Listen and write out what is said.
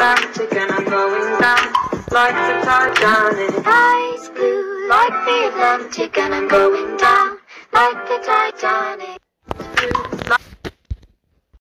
Atlantic and I'm going down like the Titanic. Eyes blue like the Atlantic and I'm going down like the Titanic.